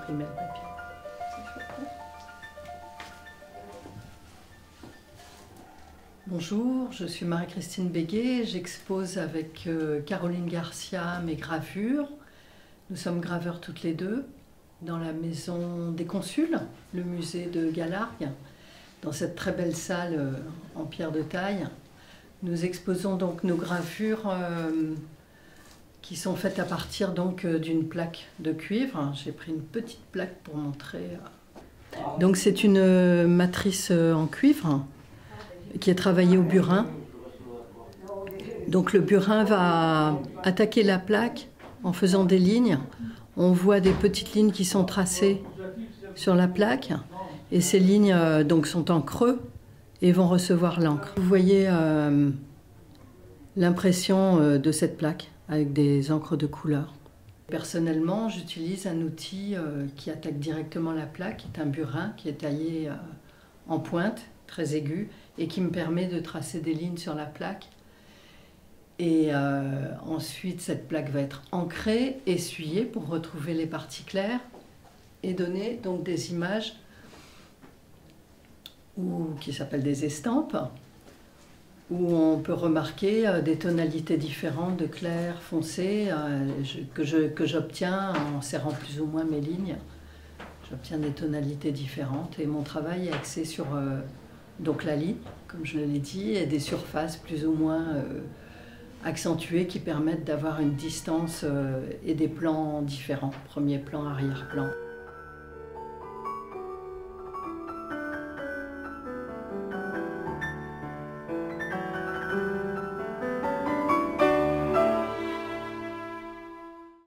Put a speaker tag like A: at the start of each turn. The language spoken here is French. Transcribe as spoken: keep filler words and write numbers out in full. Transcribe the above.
A: imprimer le papier. Bonjour, je suis Marie-Christine Béguet, j'expose avec euh, Caroline Garcia mes gravures. Nous sommes graveurs toutes les deux dans la maison des Consuls, le musée de Galargues, dans cette très belle salle euh, en pierre de taille. Nous exposons donc nos gravures euh, qui sont faites à partir donc euh, d'une plaque de cuivre. J'ai pris une petite plaque pour montrer. Donc c'est une euh, matrice euh, en cuivre qui est travaillée au burin. Donc le burin va attaquer la plaque en faisant des lignes. On voit des petites lignes qui sont tracées sur la plaque et ces lignes euh, donc sont en creux et vont recevoir l'encre. Vous voyez euh, l'impression euh, de cette plaque avec des encres de couleur. Personnellement, j'utilise un outil euh, qui attaque directement la plaque, qui est un burin qui est taillé euh, en pointe, très aigu, et qui me permet de tracer des lignes sur la plaque. Et euh, ensuite, cette plaque va être ancrée, essuyée pour retrouver les parties claires et donner donc des images ou, qui s'appellent des estampes, où on peut remarquer euh, des tonalités différentes de clair, foncé, euh, je, que, je, que j'obtiens en serrant plus ou moins mes lignes. J'obtiens des tonalités différentes et mon travail est axé sur euh, donc la ligne, comme je l'ai dit, et des surfaces plus ou moins euh, accentuées qui permettent d'avoir une distance euh, et des plans différents, premier plan, arrière-plan.